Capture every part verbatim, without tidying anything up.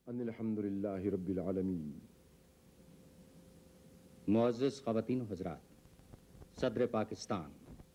ان الحمدللہ رب العالمین۔ معزز خواتین و حضرات، صدر پاکستان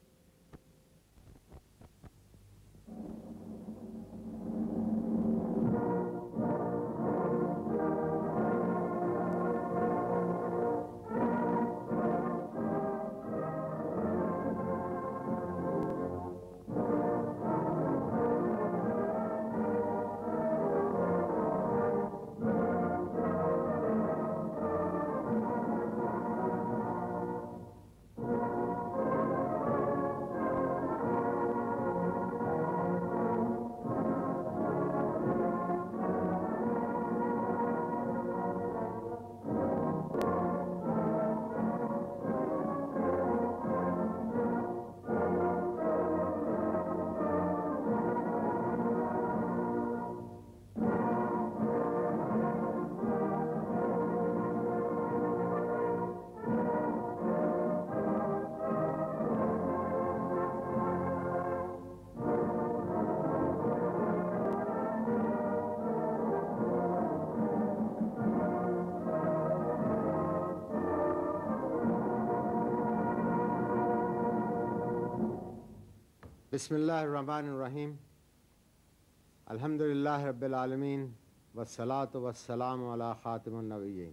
بسم اللہ الرحمن الرحیم، الحمدللہ رب العالمین والصلاة والسلام علی خاتم النبیین۔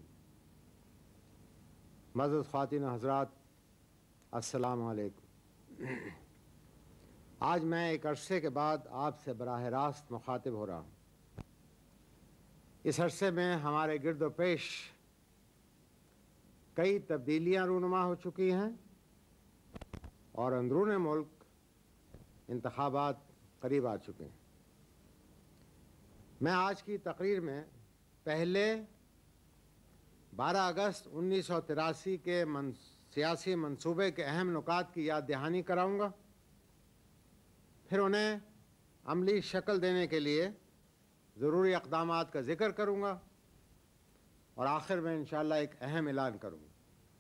معزز خواتین و حضرات، السلام علیکم۔ آج میں ایک عرصے کے بعد آپ سے براہ راست مخاطب ہو رہا ہوں۔ اس عرصے میں ہمارے گرد و پیش کئی تبدیلیاں رونما ہو چکی ہیں اور اندرون ملک انتخابات قریب آ چکے ہیں۔ میں آج کی تقریر میں پہلے بارہ اگست انیس سو تراسی کے من سیاسی منصوبے کے اہم نکات کی یاد دہانی کراؤں گا، پھر انہیں عملی شکل دینے کے لیے ضروری اقدامات کا ذکر کروں گا اور آخر میں انشاءاللہ ایک اہم اعلان کروں گا۔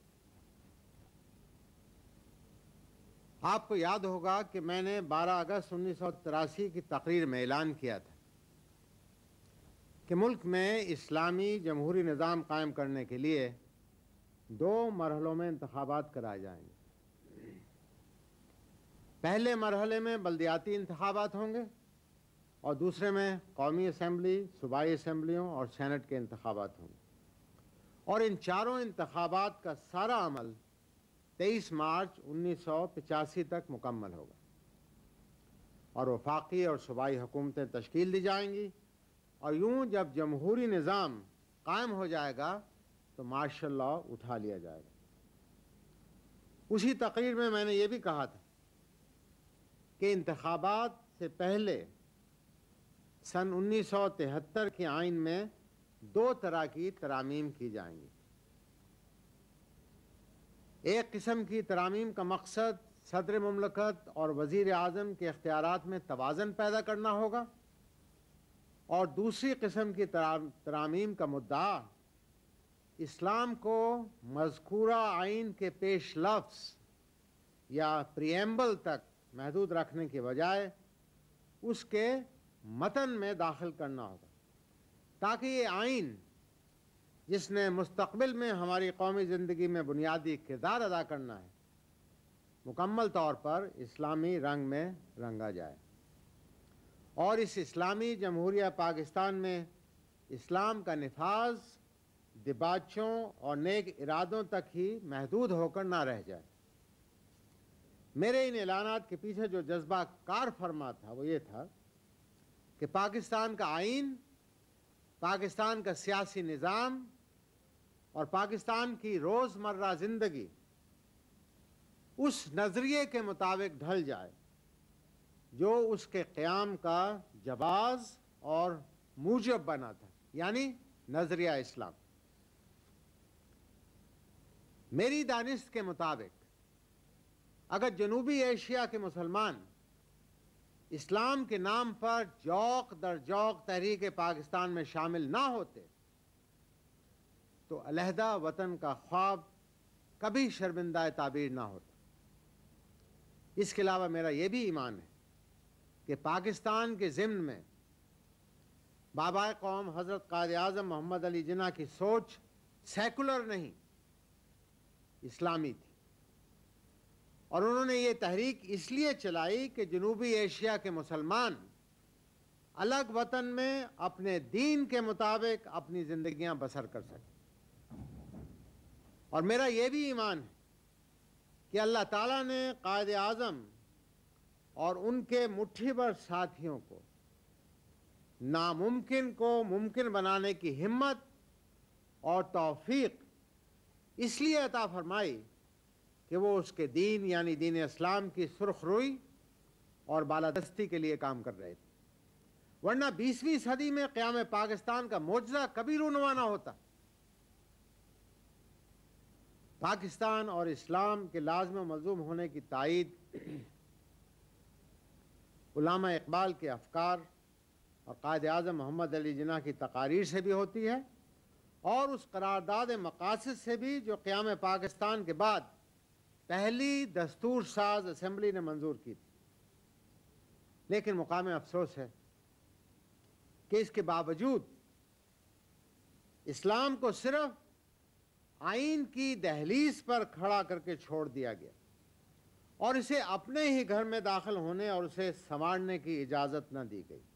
آپ کو یاد ہوگا کہ میں نے بارہ اگست انیس سو تراسی کی تقریر میں اعلان کیا تھا کہ ملک میں اسلامی جمہوری نظام قائم کرنے کے لیے دو مرحلوں میں انتخابات کرائے جائیں گے۔ پہلے مرحلے میں بلدیاتی انتخابات ہوں گے اور دوسرے میں قومی اسمبلی، صوبائی اسمبلیوں اور سینٹ کے انتخابات ہوں گے، اور ان چاروں انتخابات کا سارا عمل تیئیس مارچ انیس سو پچاسی تک مکمل ہوگا اور وفاقی اور صوبائی حکومتیں تشکیل دی جائیں گی، اور یوں جب جمہوری نظام قائم ہو جائے گا تو مارشل لا اٹھا لیا جائے گا۔ اسی تقریر میں میں نے یہ بھی کہا تھا کہ انتخابات سے پہلے سن انیس سو تہتر کے آئین میں دو طرح کی ترامیم کی جائیں گی۔ ایک قسم کی ترامیم کا مقصد صدر مملکت اور وزیر اعظم کے اختیارات میں توازن پیدا کرنا ہوگا، اور دوسری قسم کی ترامیم کا مدعا اسلام کو مذکورہ آئین کے پیش لفظ یا پریمبل تک محدود رکھنے کے بجائے اس کے متن میں داخل کرنا ہوگا، تاکہ یہ آئین جس نے مستقبل میں ہماری قومی زندگی میں بنیادی کردار ادا کرنا ہے، مکمل طور پر اسلامی رنگ میں رنگا جائے، اور اس اسلامی جمہوریہ پاکستان میں اسلام کا نفاذ دباچوں اور نیک ارادوں تک ہی محدود ہو کر نہ رہ جائے۔ میرے ان اعلانات کے پیچھے جو جذبہ کار فرما تھا وہ یہ تھا کہ پاکستان کا آئین، پاکستان کا سیاسی نظام اور پاکستان کی روزمرہ زندگی اس نظریے کے مطابق ڈھل جائے جو اس کے قیام کا جواز اور موجب بنا تھا، یعنی نظریہ اسلام۔ میری دانست کے مطابق اگر جنوبی ایشیا کے مسلمان اسلام کے نام پر جوق در جوق تحریک پاکستان میں شامل نہ ہوتے تو علیحدہ وطن کا خواب کبھی شرمندہ تعبیر نہ ہوتا۔ اس کے علاوہ میرا یہ بھی ایمان ہے کہ پاکستان کے ضمن میں بابا قوم حضرت قائد اعظم محمد علی جناح کی سوچ سیکولر نہیں، اسلامی تھی، اور انہوں نے یہ تحریک اس لیے چلائی کہ جنوبی ایشیا کے مسلمان الگ وطن میں اپنے دین کے مطابق اپنی زندگیاں بسر کر سکیں۔ اور میرا یہ بھی ایمان ہے کہ اللہ تعالیٰ نے قائد اعظم اور ان کے مٹھی بھر ساتھیوں کو ناممکن کو ممکن بنانے کی ہمت اور توفیق اس لیے عطا فرمائی کہ وہ اس کے دین یعنی دین اسلام کی سرخ روئی اور بالادستی کے لیے کام کر رہے تھے، ورنہ بیسویں صدی میں قیام پاکستان کا معجزہ کبھی رونما نہ ہوتا۔ پاکستان اور اسلام کے لازم و ملزوم ہونے کی تائید علامہ اقبال کے افکار اور قائد اعظم محمد علی جناح کی تقاریر سے بھی ہوتی ہے، اور اس قرارداد مقاصد سے بھی جو قیام پاکستان کے بعد پہلی دستور ساز اسمبلی نے منظور کی تھی۔ لیکن مقام افسوس ہے کہ اس کے باوجود اسلام کو صرف آئین کی دہلیز پر کھڑا کر کے چھوڑ دیا گیا اور اسے اپنے ہی گھر میں داخل ہونے اور اسے سنوارنے کی اجازت نہ دی گئی۔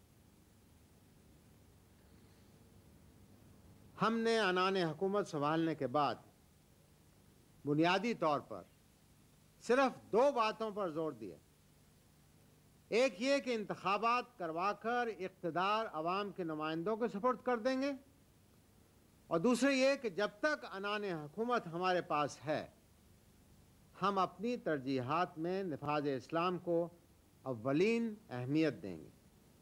ہم نے عنان حکومت سنبھالنے کے بعد بنیادی طور پر صرف دو باتوں پر زور دیا۔ ایک یہ کہ انتخابات کروا کر اقتدار عوام کے نمائندوں کے سپرد کر دیں گے، اور دوسرے یہ کہ جب تک عنان حکومت ہمارے پاس ہے ہم اپنی ترجیحات میں نفاذ اسلام کو اولین اہمیت دیں گے۔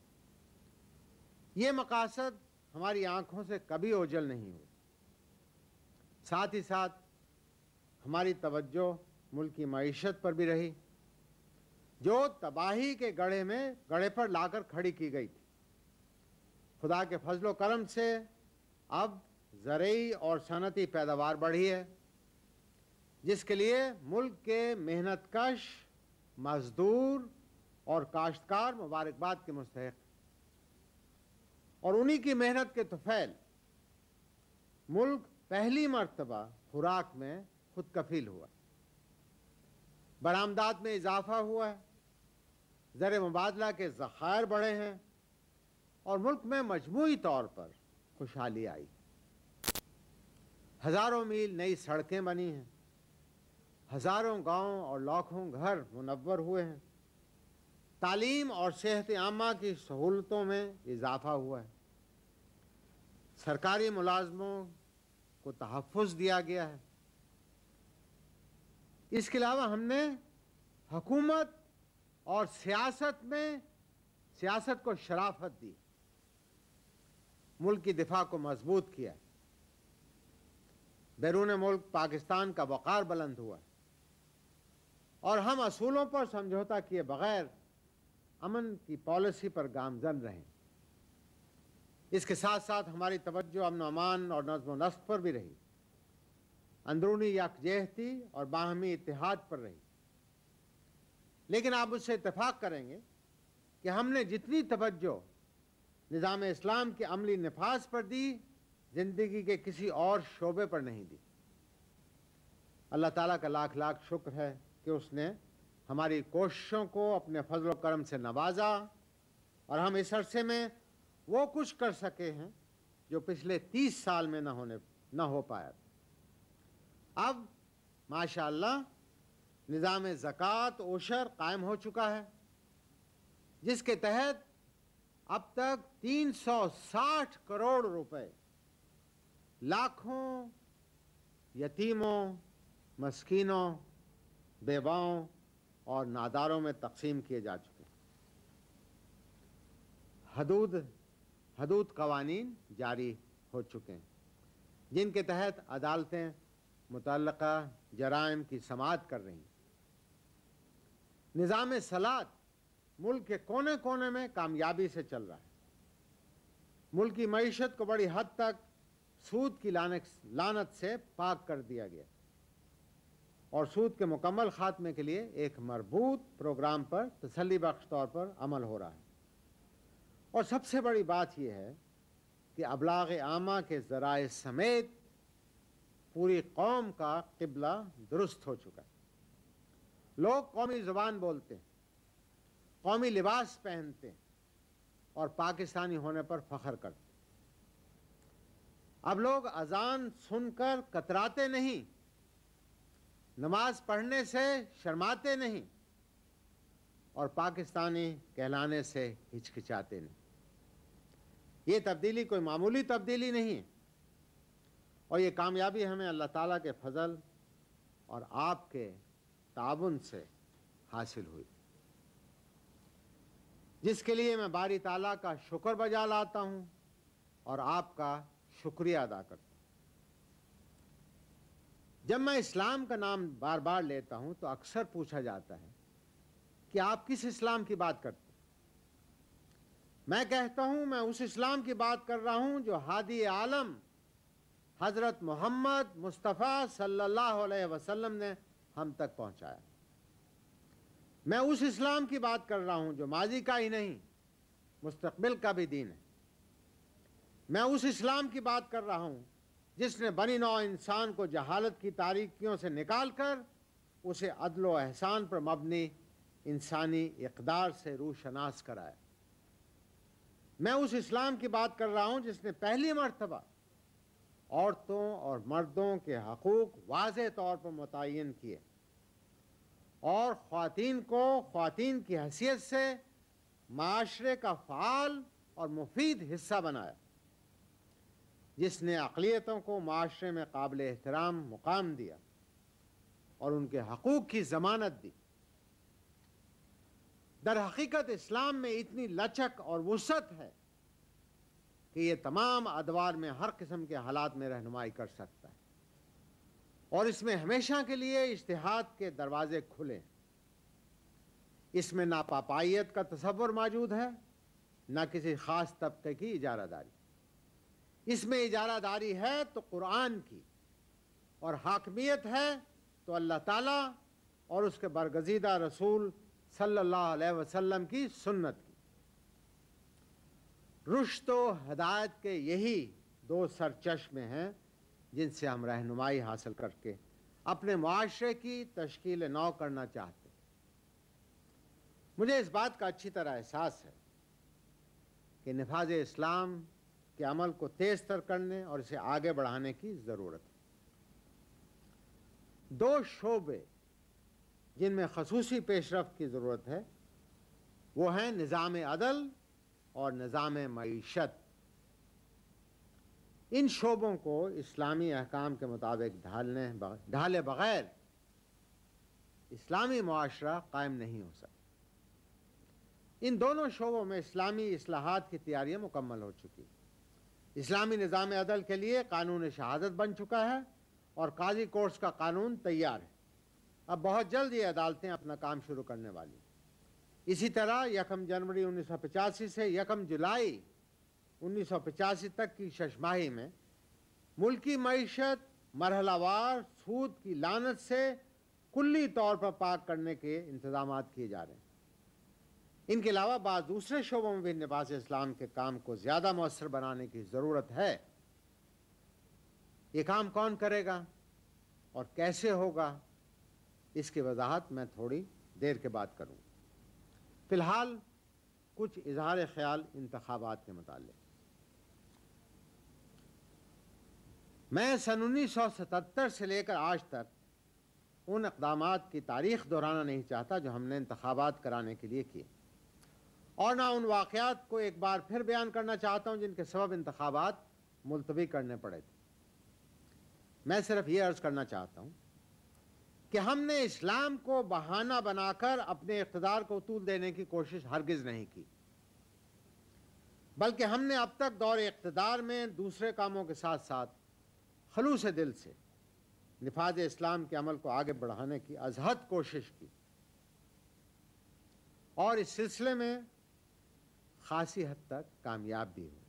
یہ مقاصد ہماری آنکھوں سے کبھی اوجھل نہیں ہوئی۔ ساتھ ہی ساتھ ہماری توجہ ملک کی معیشت پر بھی رہی، جو تباہی کے گڑھے میں گڑھے پر لا کر کھڑی کی گئی تھی۔ خدا کے فضل و کرم سے اب زرعی اور صنعتی پیداوار بڑھی ہے، جس کے لیے ملک کے محنت کش مزدور اور کاشتکار مبارکباد کے مستحق، اور انہی کی محنت کے طفیل ملک پہلی مرتبہ خوراک میں خود کفیل ہوا، برآمدات میں اضافہ ہوا ہے، زر مبادلہ کے ذخائر بڑھے ہیں، اور ملک میں مجموعی طور پر خوشحالی آئی۔ ہزاروں میل نئی سڑکیں بنی ہیں، ہزاروں گاؤں اور لاکھوں گھر منور ہوئے ہیں، تعلیم اور صحت عامہ کی سہولتوں میں اضافہ ہوا ہے، سرکاری ملازموں کو تحفظ دیا گیا ہے۔ اس کے علاوہ ہم نے حکومت اور سیاست میں سیاست کو شرافت دی، ملک کی دفاع کو مضبوط کیا، بیرون ملک پاکستان کا وقار بلند ہوا، اور ہم اصولوں پر سمجھوتا کیے بغیر امن کی پالیسی پر گامزن رہیں۔ اس کے ساتھ ساتھ ہماری توجہ امن و امان اور نظم و نسق پر بھی رہی، اندرونی یکجہتی اور باہمی اتحاد پر رہی۔ لیکن آپ مجھ سے اتفاق کریں گے کہ ہم نے جتنی توجہ نظام اسلام کے عملی نفاذ پر دی، زندگی کے کسی اور شعبے پر نہیں دی۔ اللہ تعالیٰ کا لاکھ لاکھ شکر ہے کہ اس نے ہماری کوششوں کو اپنے فضل و کرم سے نوازا، اور ہم اس عرصے میں وہ کچھ کر سکے ہیں جو پچھلے تیس سال میں نہ ہونے نہ ہو پایا تھا۔ اب ماشاءاللہ نظام زکوٰۃ عشر قائم ہو چکا ہے، جس کے تحت اب تک تین سو ساٹھ کروڑ روپے لاکھوں یتیموں، مسکینوں، بیواؤں اور ناداروں میں تقسیم کیے جا چکے ہیں۔ حدود حدود قوانین جاری ہو چکے ہیں، جن کے تحت عدالتیں متعلقہ جرائم کی سماعت کر رہی ہیں۔ نظام صلاۃ ملک کے کونے کونے میں کامیابی سے چل رہا ہے۔ ملک کی معیشت کو بڑی حد تک سود کی لعنت سے پاک کر دیا گیا، اور سود کے مکمل خاتمے کے لیے ایک مربوط پروگرام پر تسلی بخش طور پر عمل ہو رہا ہے۔ اور سب سے بڑی بات یہ ہے کہ ابلاغ عامہ کے ذرائع سمیت پوری قوم کا قبلہ درست ہو چکا ہے۔ لوگ قومی زبان بولتے ہیں، قومی لباس پہنتے ہیں اور پاکستانی ہونے پر فخر کرتے ہیں۔ اب لوگ اذان سن کر کتراتے نہیں، نماز پڑھنے سے شرماتے نہیں اور پاکستانی کہلانے سے ہچکچاتے نہیں۔ یہ تبدیلی کوئی معمولی تبدیلی نہیں ہے، اور یہ کامیابی ہمیں اللہ تعالیٰ کے فضل اور آپ کے تعاون سے حاصل ہوئی، جس کے لیے میں باری تعالیٰ کا شکر بجا لاتا ہوں اور آپ کا شکریہ ادا کرتا ہوں۔ جب میں اسلام کا نام بار بار لیتا ہوں تو اکثر پوچھا جاتا ہے کہ آپ کس اسلام کی بات کرتے ہیں؟ میں کہتا ہوں میں اس اسلام کی بات کر رہا ہوں جو ہادی عالم حضرت محمد مصطفیٰ صلی اللہ علیہ وسلم نے ہم تک پہنچایا۔ میں اس اسلام کی بات کر رہا ہوں جو ماضی کا ہی نہیں مستقبل کا بھی دین ہے۔ میں اس اسلام کی بات کر رہا ہوں جس نے بنی نوع انسان کو جہالت کی تاریکیوں سے نکال کر اسے عدل و احسان پر مبنی انسانی اقدار سے روشناس کرایا۔ میں اس اسلام کی بات کر رہا ہوں جس نے پہلی مرتبہ عورتوں اور مردوں کے حقوق واضح طور پر متعین کیے اور خواتین کو خواتین کی حیثیت سے معاشرے کا فعال اور مفید حصہ بنایا، جس نے اقلیتوں کو معاشرے میں قابل احترام مقام دیا اور ان کے حقوق کی ضمانت دی۔ در حقیقت اسلام میں اتنی لچک اور وسعت ہے کہ یہ تمام ادوار میں ہر قسم کے حالات میں رہنمائی کر سکتا ہے، اور اس میں ہمیشہ کے لیے اجتہاد کے دروازے کھلے ہیں۔ اس میں نہ پاپائیت کا تصور موجود ہے، نہ کسی خاص طبقے کی اجارہ داری۔ اس میں اجارہ داری ہے تو قرآن کی، اور حاکمیت ہے تو اللہ تعالیٰ اور اس کے برگزیدہ رسول صلی اللہ علیہ وسلم کی سنت کی۔ رشد و ہدایت کے یہی دو سرچشمے ہیں جن سے ہم رہنمائی حاصل کر کے اپنے معاشرے کی تشکیل نو کرنا چاہتے ہیں۔ مجھے اس بات کا اچھی طرح احساس ہے کہ نفاذ اسلام کے عمل کو تیز تر کرنے اور اسے آگے بڑھانے کی ضرورت ہے۔ دو شعبے جن میں خصوصی پیش رفت کی ضرورت ہے وہ ہیں نظام عدل اور نظام معیشت۔ ان شعبوں کو اسلامی احکام کے مطابق ڈھالنے ڈھالے بغیر اسلامی معاشرہ قائم نہیں ہو سکتا۔ ان دونوں شعبوں میں اسلامی اصلاحات کی تیاریاں مکمل ہو چکی۔ اسلامی نظام عدل کے لیے قانون شہادت بن چکا ہے اور قاضی کورٹس کا قانون تیار ہے۔ اب بہت جلد یہ عدالتیں اپنا کام شروع کرنے والی۔ اسی طرح یکم جنوری انیس سو پچاسی سے یکم جولائی انیس سو پچاسی تک کی شش ماہی میں ملکی معیشت مرحلہ وار سود کی لعنت سے کلی طور پر پاک کرنے کے انتظامات کیے جا رہے ہیں۔ ان کے علاوہ بعض دوسرے شعبوں میں بھی نفاذ اسلام کے کام کو زیادہ مؤثر بنانے کی ضرورت ہے۔ یہ کام کون کرے گا اور کیسے ہوگا، اس کی وضاحت میں تھوڑی دیر کے بعد کروں۔ فی الحال کچھ اظہار خیال انتخابات کے متعلق۔ میں سن انیس سو ستتر سے لے کر آج تک ان اقدامات کی تاریخ دہرانا نہیں چاہتا جو ہم نے انتخابات کرانے کے لیے کیے، اور نہ ان واقعات کو ایک بار پھر بیان کرنا چاہتا ہوں جن کے سبب انتخابات ملتوی کرنے پڑے تھے۔ میں صرف یہ عرض کرنا چاہتا ہوں کہ ہم نے اسلام کو بہانہ بنا کر اپنے اقتدار کو طول دینے کی کوشش ہرگز نہیں کی، بلکہ ہم نے اب تک دور اقتدار میں دوسرے کاموں کے ساتھ ساتھ خلوص دل سے نفاذ اسلام کے عمل کو آگے بڑھانے کی ازحد کوشش کی، اور اس سلسلے میں خاصی حد تک کامیاب بھی ہوئے۔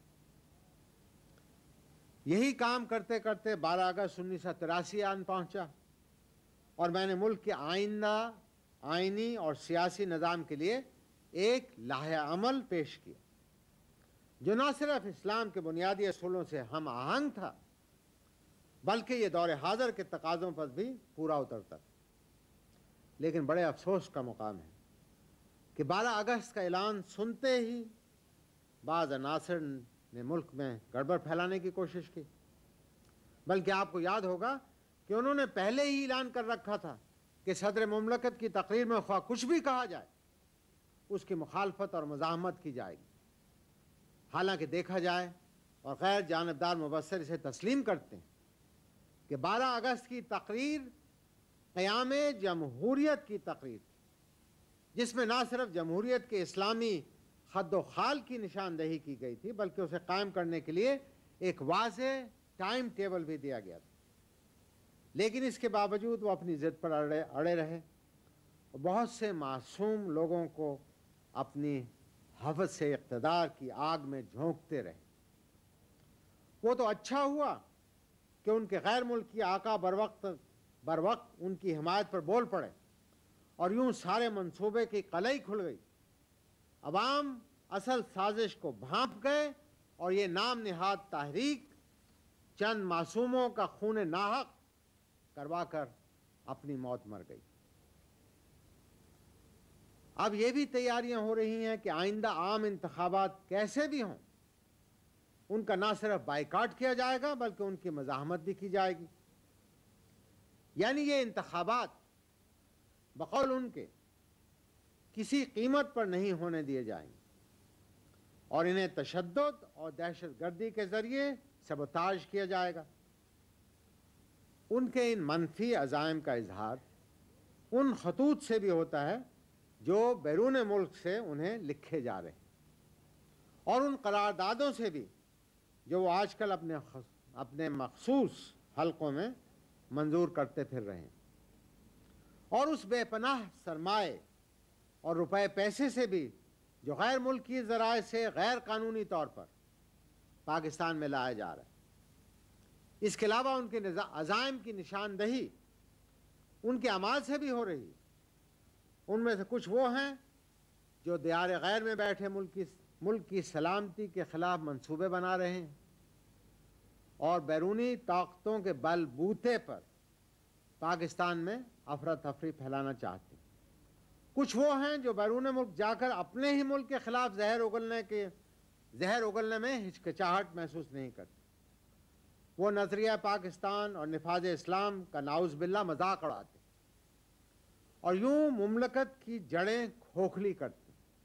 یہی کام کرتے کرتے بارہ اگست انیس سو تراسی آن پہنچا، اور میں نے ملک کے آئندہ آئینی اور سیاسی نظام کے لیے ایک لائحہ عمل پیش کیا۔ جو نہ صرف اسلام کے بنیادی اصولوں سے ہم آہنگ تھا بلکہ یہ دور حاضر کے تقاضوں پر بھی پورا اترتا تھا۔ لیکن بڑے افسوس کا مقام ہے کہ بارہ اگست کا اعلان سنتے ہی بعض عناصر نے ملک میں گڑبڑ پھیلانے کی کوشش کی، بلکہ آپ کو یاد ہوگا کہ انہوں نے پہلے ہی اعلان کر رکھا تھا کہ صدر مملکت کی تقریر میں خواہ کچھ بھی کہا جائے اس کی مخالفت اور مزاحمت کی جائے گی۔ حالانکہ دیکھا جائے اور غیر جانبدار مبصر اسے تسلیم کرتے ہیں کہ بارہ اگست کی تقریر قیام جمہوریت کی تقریر تھی، جس میں نہ صرف جمہوریت کے اسلامی خد و خال کی نشاندہی کی گئی تھی بلکہ اسے قائم کرنے کے لیے ایک واضح ٹائم ٹیبل بھی دیا گیا تھا۔ لیکن اس کے باوجود وہ اپنی ضد پر اڑے اڑے رہے اور بہت سے معصوم لوگوں کو اپنی حوث سے اقتدار کی آگ میں جھونکتے رہے۔ وہ تو اچھا ہوا کہ ان کے غیر ملکی آقا بر وقت بر وقت ان کی حمایت پر بول پڑے اور یوں سارے منصوبے کی قلعی کھل گئی۔ عوام اصل سازش کو بھانپ گئے اور یہ نام نہاد تحریک چند معصوموں کا خون ناحق کروا کر اپنی موت مر گئی۔ اب یہ بھی تیاریاں ہو رہی ہیں کہ آئندہ عام انتخابات کیسے بھی ہوں ان کا نہ صرف بائیکاٹ کیا جائے گا بلکہ ان کی مزاحمت بھی کی جائے گی۔ یعنی یہ انتخابات بقول ان کے کسی قیمت پر نہیں ہونے دیے جائیں گے اور انہیں تشدد اور دہشت گردی کے ذریعے سبوتاژ کیا جائے گا۔ ان کے ان منفی عزائم کا اظہار ان خطوط سے بھی ہوتا ہے جو بیرون ملک سے انہیں لکھے جا رہے ہیں اور ان قراردادوں سے بھی جو وہ آج کل اپنے اپنے مخصوص حلقوں میں منظور کرتے پھر رہے ہیں، اور اس بے پناہ سرمائے اور روپے پیسے سے بھی جو غیر ملکی ذرائع سے غیر قانونی طور پر پاکستان میں لایا جا رہا ہے۔ اس کے علاوہ ان کے عزائم کی نشاندہی ان کے اعمال سے بھی ہو رہی ہے۔ ان میں سے کچھ وہ ہیں جو دیار غیر میں بیٹھے ملک کی ملک کی سلامتی کے خلاف منصوبے بنا رہے ہیں اور بیرونی طاقتوں کے بل بوتے پر پاکستان میں افراتفری پھیلانا چاہتے ہیں۔ کچھ وہ ہیں جو بیرون ملک جا کر اپنے ہی ملک کے خلاف زہر اگلنے کے زہر اگلنے میں ہچکچاہٹ محسوس نہیں کرتے۔ وہ نظریہ پاکستان اور نفاذ اسلام کا نعوذ باللہ مذاق اڑاتے اور یوں مملکت کی جڑیں کھوکھلی کرتے۔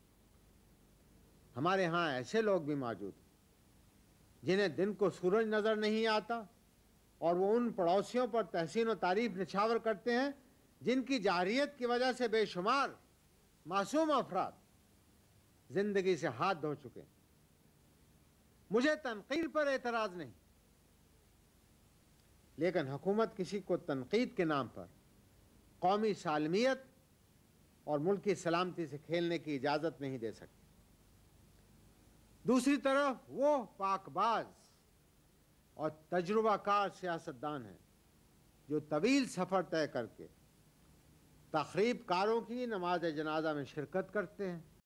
ہمارے ہاں ایسے لوگ بھی موجود ہیں جنہیں دن کو سورج نظر نہیں آتا اور وہ ان پڑوسیوں پر تحسین و تعریف نچھاور کرتے ہیں جن کی جارحیت کی وجہ سے بے شمار معصوم افراد زندگی سے ہاتھ دھو چکے ہیں۔ مجھے تنقید پر اعتراض نہیں، لیکن حکومت کسی کو تنقید کے نام پر قومی سالمیت اور ملکی سلامتی سے کھیلنے کی اجازت نہیں دے سکتی۔ دوسری طرف وہ پاک باز اور تجربہ کار سیاستدان ہیں جو طویل سفر طے کر کے تخریب کاروں کی نماز جنازہ میں شرکت کرتے ہیں